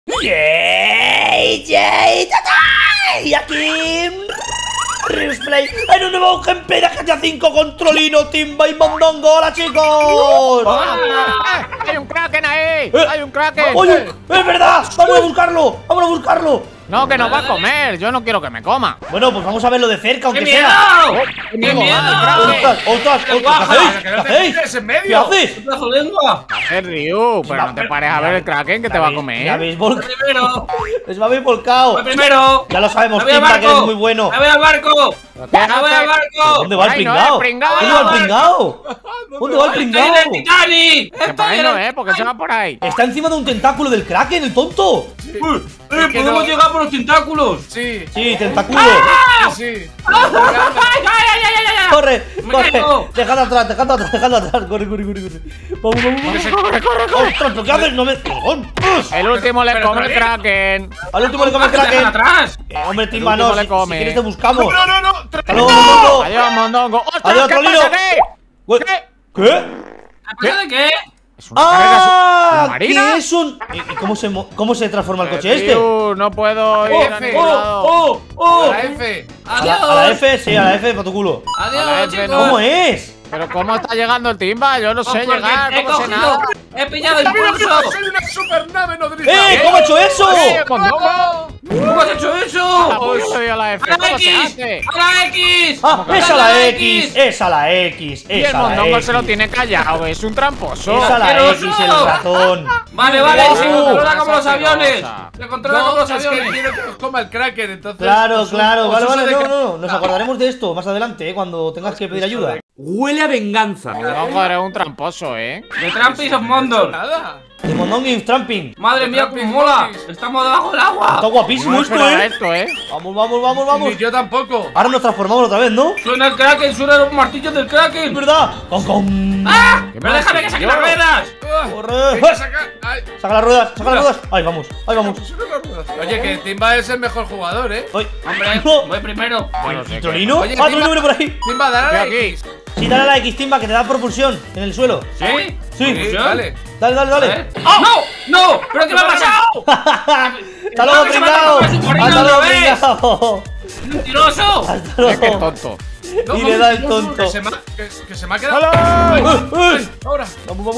¡Yay! ¡Yay! ¡Tata! Y aquí... Replay en un nuevo gameplay de GTA V con Trollino, Timba y Mondongo. ¡Hola, chicos! ¡Hay un Kraken ahí! ¡Hay un Kraken! ¡Oye! ¡Es verdad! ¡Vamos a buscarlo! ¡Vamos a buscarlo! No, que nos va a comer. Yo no quiero que me coma. Bueno, pues vamos a verlo de cerca, aunque ¡Qué sea. miedo! ¡Qué miedo! ¡Ostras! ¿Qué hacéis? ¿Qué hacéis? ¡Qué bajo lengua! Hacer Ryu, pero no te pares a ver el Kraken que te va a Me comer. habéis volcado. ¡Primero! Me habéis volcado. ¡Voy primero! Ya lo sabemos, ¡Me voy al Timba, que eres barco! muy bueno. ¡Me voy al barco! ¿Qué ¡Me voy al haces? barco! ¿Dónde va el Ay, no, pringao? pringao. ¿Dónde va el pringao? ¿Dónde va el ¡Estoy pringao? en el Titanic! Que por ahí no, porque se va por ahí. Está encima de un tentáculo del Kraken, el tonto. ¡Podemos llegar por los tentáculos! Sí, Sí, tentáculo. sí. Corre, Me corre. caigo. Dejad atrás. Corre. Vamos. Ostras, ¿pero qué haces? No me. ¡Cojón! El último le come el Kraken. Al último le come el ¡Dejan Kraken. atrás! Hombre, Timba, último no. le Si come. quieres te buscamos. No. Hasta luego, Mondongo. Adiós, Mondongo. ¡Ostras! Adiós, ¿Qué Trollino. pasa aquí? ¿Qué? ¿Pasa de qué? Es una carrera ¡Ah! submarina. ¿Qué es un...? ¿Y cómo se transforma el coche este? Ryu, no puedo ir a ningún lado. A la F. ¿A la F? Sí, a la F, para tu culo. A la ¡Adiós, F, chicos! ¿Cómo es? Pero ¿cómo está llegando el Timba? Yo no sé Porque llegar, he no sé cogido- nada. ¡He pillado el ¡Mira, pulso! soy una supernave nodriza! ¿Cómo ha hecho eso? Mondongo! ¿Cómo has hecho eso? ¿Cómo le doy a la F? ¡A la ¿Cómo se X! hace? ¡A la X! Ah, es a la X, es a la X, Y es el a la Mondongo X. se lo tiene callado, es un tramposo. Es a la ¡Asqueroso! X el ratón. Vale, se controla como los Asquerosa. aviones. Se controla como No, los es que aviones. quiero que nos coma el Kraken, entonces. Claro, os vale, uso de no, nos acordaremos de esto más adelante, cuando tengas que pedir ayuda. Huele a venganza. Mondongo eres un tramposo, De Trampis of No Mondor. nada. De Mondongo y Tramping. Madre mía, cómo mola. Estamos debajo del agua. Está guapísimo No esto, esperaba ¿eh? esto, Vamos. Ni yo tampoco. Ahora nos transformamos otra vez, ¿no? Suena el Kraken, suena los martillos del Es Kraken. verdad. Con. ¡Ah! ¿Qué ¡Pero más? déjame que saque Yo. las ruedas! Corre. Hay que sacar. Ay, Saca las ruedas. Ahí vamos. oye, que Timba es el mejor jugador, ¿eh? Ay. Hombre, No. voy primero. Yo no sé qué. ¿Trolino? Oye, Ah, Trolino viene por ahí. Timba, dale a la Estoy aquí. X. Sí, dale a la X, Timba, que te da propulsión en el suelo. ¿Sí? Sí. Sí, vale. Dale. ¡No! ¡No! ¿Pero qué me ha pasado? ¡Hasta luego, que se me ha pringao! tapado el submarino ¡Hasta luego, otra vez! pringao! ¡Mentiroso! ¡Hasta Es que es luego! tonto. No, Y le da el tonto. Que se me ha quedado. Ahora. Vamos.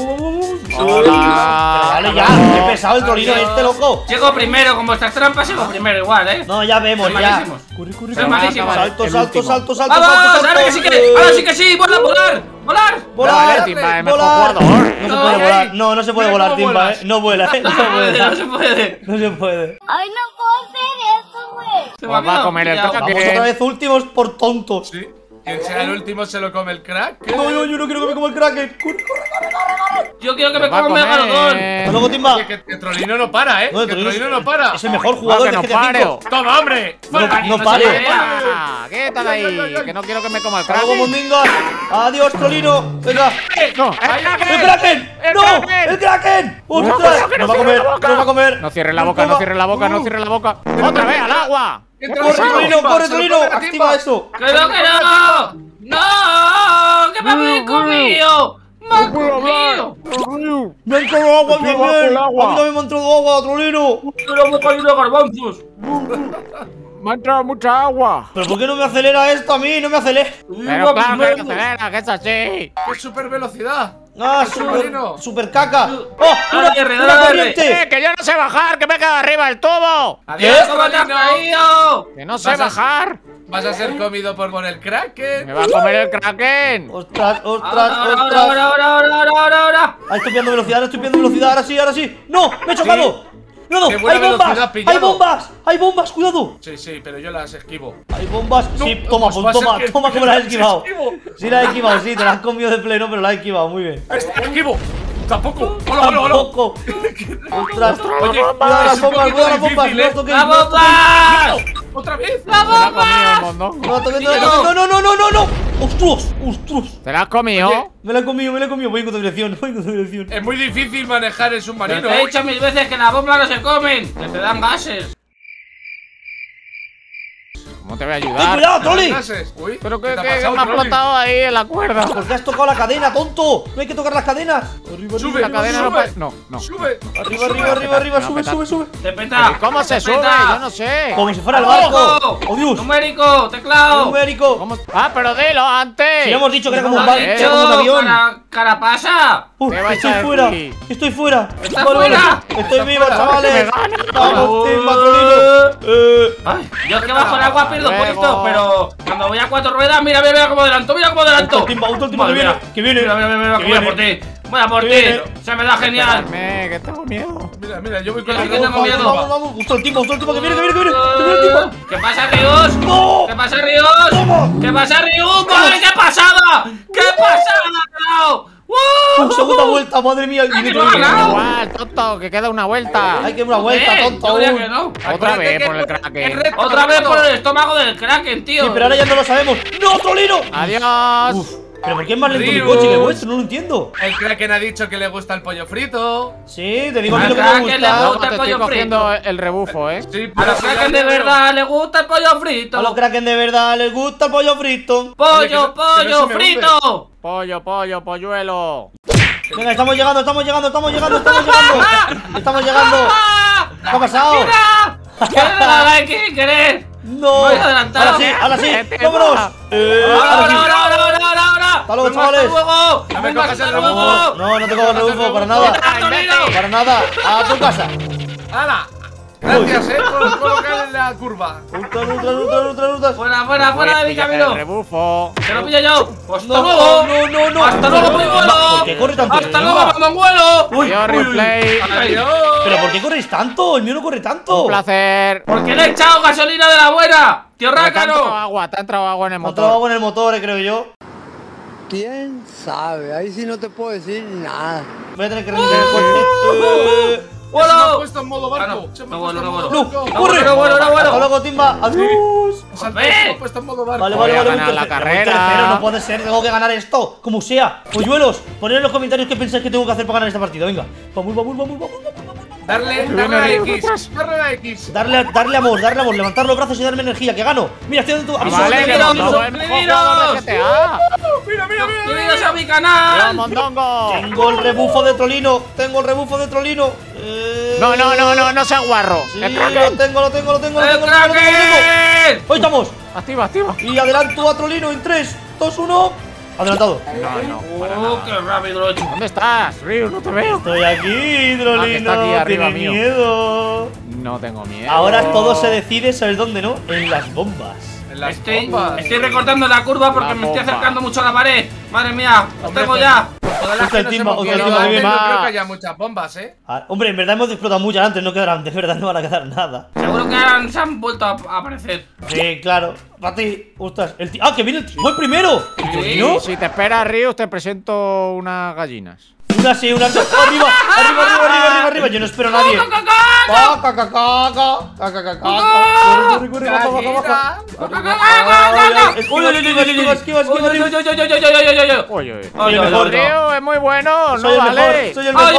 Hola. Dale ya, qué pesado el Trolino este, loco. Llego primero, con vuestras trampas sigo primero igual, ¿eh? No, ya vemos, Sois ya. malísimos. Corre. Sois malísimos. Salto. ¡Vamos! ¡Ahora que sí que! ¡Ahora sí que sí! ¡Volar! Volar, Dale, Timba, es mejor volar. jugador. No se puede volar, no se puede Mira volar, cómo Timba, vuelas. No vuela, no No vuela. se puede. Ay, no puedo hacer eso, güey. Se Os va a comer el pillado. Kraken. Vamos otra vez últimos por tontos. Sí. Quien sea el último se lo come el crack. No, yo no quiero que me coma el Kraken. Corre. Yo quiero que me Os va a coma un megalodón. Hasta luego, Timba. Oye, que Trolino no para, ¿eh? No, Que Trolino no para. Es el mejor jugador que de no GTA pare. V. ¡Toma, hombre! No pare. Ah, quédate ahí, que no quiero que me coma el Hasta luego, Kraken. Mondinga. Adiós, Trolino. Venga. No, ¡El Kraken! ¡El ¡No! Kraken! ¡El Kraken! No, ¡Ostras! que ¡Nos no va a cierre comer! la boca. ¡Nos va a comer! No cierres la boca, no cierres la boca, no cierres la boca. ¡Otra vez al agua! ¡Corre, Trolino! ¡Corre, Trolino! ¡Activa eso! ¡Que no! ¡No! ¡Que me habéis comido! ¡Me han comido! ¡Me han entrado agua Debajo también! del agua. ¡A mí también me ha entrado agua, Trolino! ¡Pero me he caído de garbanzos! Me ha entrado mucha agua. ¿Pero por qué no me acelera esto a mí? ¡No me acelera! Pero claro que no acelera, que es así. ¡Qué super velocidad! ¡Ah, Trolino. super caca! ¡Oh! Dale, R, ¡Una dale, corriente! Que yo no sé bajar, que me queda arriba el tubo. ¡Adiós! ¿Cómo te has caído? Que no sé Vas a- bajar. Vas a ser comido por el Kraken. Me va a comer el Kraken. ¡Ostras! Ahora. Ahí estoy pillando velocidad, ahora sí. ¡No! ¡Me he chocado! ¡No! Qué buena ¡Hay bombas! velocidad pillado. ¡Hay bombas! ¡Cuidado! Sí, pero yo las esquivo. ¡Hay bombas! Sí, No, toma, pues va a ser que- toma como la has esquivado. esquivo. Sí, la he esquivado, sí, te la has comido de pleno, pero la he esquivado, muy bien. ¡Esquivo! ¡Tampoco! ¡Hola! Tampoco. ¡Ostras! Oye, Cuidado las es un bombas, poquito cuidado las bombas! difícil, ¡No ¿eh? toquéis! ¡La bomba! ¡Otra vez! Te la has comido el mondongo. ¡No toquéis! Tío. ¡No! ¡Ostras! ¿Te la has comido? Oye. Me la he comido. Voy en contradirección, Es muy difícil manejar el Pero submarino. te he dicho mil veces que las bombas no se comen, que te dan gases. ¿Cómo te voy a ¡Ten ayudar? cuidado, Trolli! Uy, Pero ¿qué que te ha me pasado, ha Trolli? explotado ahí en la cuerda. ¿Por qué has tocado la cadena, tonto? No hay que tocar las cadenas. Arriba, Sube, La cadena no sube. pa- No, no. Sube. arriba, arriba, arriba, arriba, No, sube, peta. sube, sube. Te peta. ¿Cómo se te sube? peta. Yo no sé. Como si fuera el barco. ¡Oh, Dios! Numérico, teclado. Numérico. ¿Cómo? Ah, pero dilo antes. Si ya hemos dicho que era como un ¿Lo has barco, dicho, era como un avión. Carapasa? ¿Qué vais Estoy a fuera. decir? Estoy fuera. ¿Estás Vale, vale. fuera? Estoy vivo, fuera. chavales. Que me gana. Vamos, Team Trolino. Ay, yo que bajo el agua pierdo Luego. puesto, pero cuando voy a 4 ruedas, mira, mira, mira cómo adelanto, mira cómo adelanto. Otro timba que Madre viene, mía. que viene. Mira, mira, mira, mira, Que voy a viene. por ti. Voy a por Que ti. viene. Se me da genial. Esperadme, que tengo miedo. Mira, mira, yo voy con Yo el que tengo robot. miedo. Vamos, vamos. Justo el timba que viene, que viene, que viene. Que viene el timba. ¿Qué pasa, Rius? ¡No! ¿Qué pasa, Rius? ¿Cómo? ¿Qué pasa, Rius? ¡Madre, qué pasada! ¡Qué pasada, Clau! ¡Wow! Segunda vuelta, madre mía. Viene que me ha Trolino. ganado. Igual, tonto, que queda una vuelta. Hay que dar una vuelta, tonto. Yo diría aún. que no. Otra Acuérdate vez que por el es Kraken. recto, Otra vez recto. por el estómago del Kraken, tío. Sí, pero ahora ya no lo sabemos. ¡No, Trolino! Adiós. Uf, pero ¿por qué es más lento mi Rius. coche que vuestro? No lo entiendo. El Kraken ha dicho que le gusta el pollo frito. Sí, te digo a mí Al lo que me Kraken le gusta. Luego gusta te el estoy pollo cogiendo frito. el rebufo, ¿eh? Sí, A los Kraken de verdad les gusta el pollo frito. A los Kraken de verdad les gusta el pollo frito. Pollo, Oye, que no pollo se me frito. Pollo, pollo, polluelo. Venga, estamos llegando, estamos llegando, estamos llegando, estamos llegando. Estamos llegando. ¡Ah! ¿Qué ha pasado? ¡Mira! ¿Qué nada que querer? No. Voy adelantado. Ahora sí, ahora sí. Vete, Vámonos. va. Ahora sí. ¡Ahora! Hasta luego, Venga, chavales. ¡Hasta luego! No me Venga, cojas el hasta rebufo. luego. No, no te cojas rebufo para nada. Trolino! Para nada. A tu casa. ¡Hala! Gracias, por colocar en la curva. Ultra. Fuera, fuera, fuera de mi El camino. rebufo. ¡Que lo pillo yo! ¡Hasta No, luego! no. ¡Hasta luego, Monguelo! ¿Por qué corre tanto? ¡Hasta luego, Monguelo! Uy, Adiós, uy, uy. replay. Adiós. ¿Pero por qué corres tanto? El mío no corre tanto. Un placer. ¿Por qué le he echado gasolina de la buena? ¡Tío Te ha entrado Rácano! agua, te ha entrado agua en el Otro motor. agua en el motor, creo yo. ¿Quién sabe? Ahí sí no te puedo decir nada. Voy a tener que reiniciar el coche. Se me ha ¡Hola! puesto en modo barco. no. Se me No ha vuelo, puesto en no modo vuelo. barco. ¡No! ¡Corre! No vuelo, no vuelo. Hasta luego, Timba. Adiós. Se me ha puesto en modo barco. Vale, Voy vale, a vale. ganar un la tercero, carrera. un tercero, no puede ser, tengo que ganar esto, como sea. Polluelos, poned en los comentarios qué pensáis que tengo que hacer para ganar esta partida. Venga, vamos. Darle Viene a la Rius X. detrás. Darle a la X. Darle amor, levantar los brazos y darme energía, que gano. Mira, estoy dando tu aviso. Vale, que Bienvenidos, no, el mejor jugador de GTA. Mira, mira, mira. ¡Bienvenidos a mi Adiós, canal! mondongo. Tengo el rebufo de Trolino, No seas guarro. Sí, El lo Kraken. tengo. ¡El Kraken! Hoy estamos. Activa. Y adelanto a Trolino en 3, 2, 1. Adelantado. No, para ¡Oh, nada. qué rápido lo he hecho! ¿Dónde estás, Rius? No te veo. Estoy aquí, Trolino. Ah, que está aquí arriba Tiene mío. miedo. No tengo miedo. Ahora todo se decide, ¿sabes dónde, no? En las bombas. En las Estoy bombas. recortando la curva porque La me estoy bomba. acercando mucho a la pared. Madre mía, los Hombre, tengo pues, ya. Todas las Usa el que nos timba, hemos usa el quedado timba, antes, bien. no creo que haya muchas bombas, Ah, hombre, en verdad hemos explotado muchas antes, no quedarán, de verdad no van a quedar nada. Seguro que ahora se han vuelto a aparecer. Sí, claro. Para ti, ostras, que viene el Timbo el primero. ¿El Trolino? Si te esperas, Rius, te presento unas gallinas. Una sí, una arriba. Yo no espero a nadie. Corre, baja. Esquiva. Oye, Soy el mejor. Rius es muy bueno, Soy no el vale. mejor, soy el mejor.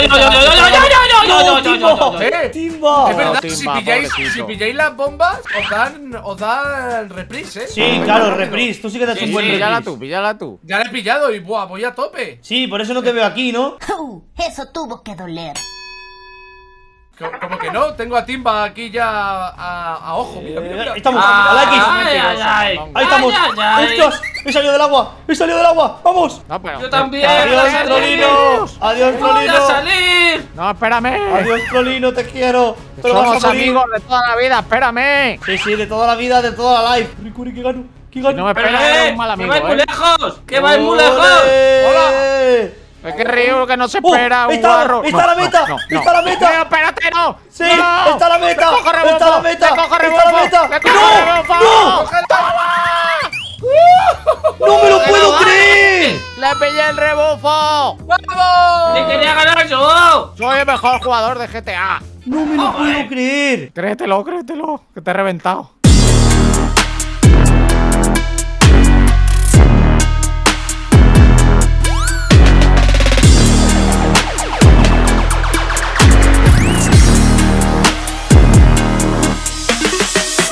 No, Timba. Timba. Es verdad, Timba, si pobrecito. pilláis las bombas, os dan reprise, Sí, claro, reprise. Tú sí que te has hecho un buen reprise. Píllala tú. Ya la he pillado y buah, voy a tope. Sí, por eso no te veo aquí, ¿no? Eso tuvo que doler. Como que no, tengo a Timba aquí ya a ojo. Mira. Estamos, a la X. Ay. Ahí estamos. ¡Ostras! ¡He salido del agua! ¡Vamos! No, pero. Yo también. ¡Adiós, Adiós, Trolino! ¡Adiós, ¡Voy a Trolino! salir! No, espérame. ¡Adiós, Trolino! ¡Te quiero! ¡Te lo vas Somos a morir! amigos de toda la vida, espérame. Sí, de toda la vida, de toda la life. Corre, que gano. Si no me Pero esperas, eres un mal que amigo, vais muy ¿eh? lejos, que vais muy lejos. ¡Ole! Es que Rius que no se espera, un está guarro. la meta, está la meta. Rius, espérate, no. ¡Sí! No. ¡Está la meta! Le cojo rebufo, ¡Está la meta! le cojo ¡Está rebufo, la meta! le cojo rebufo. ¡No me lo puedo creer! ¡Le pillé el rebufo! ¡Vamos! ¡Te quería ganar yo! Soy el mejor jugador de GTA. ¡No me lo puedo creer! Créetelo, que te he reventado.